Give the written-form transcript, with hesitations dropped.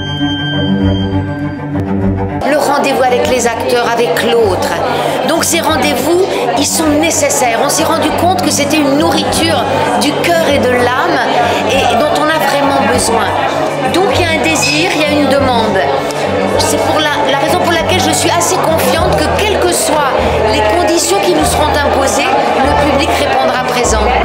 Le rendez-vous avec les acteurs, avec l'autre. Donc ces rendez-vous, ils sont nécessaires. On s'est rendu compte que c'était une nourriture du cœur et de l'âme et dont on a vraiment besoin. Donc il y a un désir, il y a une demande. C'est pour la raison pour laquelle je suis assez confiante que quelles que soient les conditions qui nous seront imposées, le public répondra présent.